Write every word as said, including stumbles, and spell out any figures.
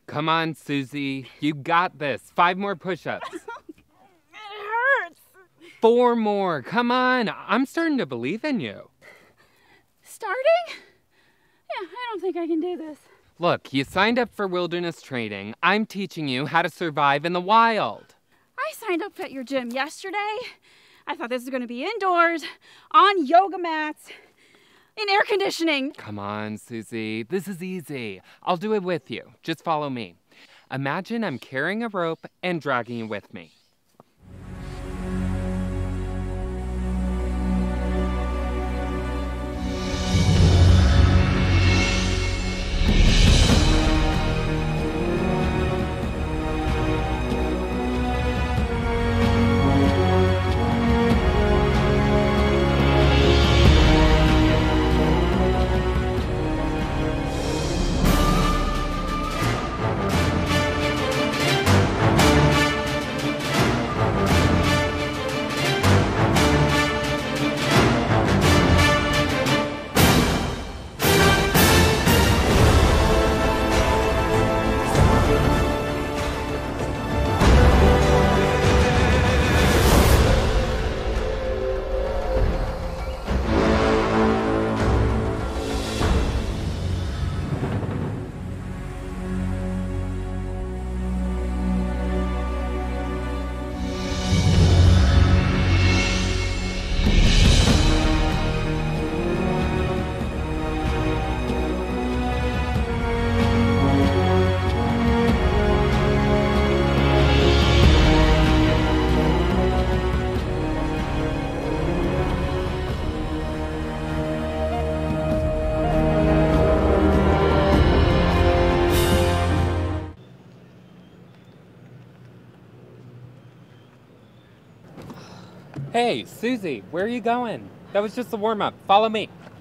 Come on, Susie. You got this. Five more push-ups. It hurts. Four more. Come on. I'm starting to believe in you. Starting? Yeah, I don't think I can do this. Look, you signed up for wilderness training. I'm teaching you how to survive in the wild. I signed up at your gym yesterday. I thought this was going to be indoors, on yoga mats, in air conditioning. Come on, Susie. This is easy. I'll do it with you. Just follow me. Imagine I'm carrying a rope and dragging you with me. Hey, Susie, where are you going? That was just a warm-up. Follow me.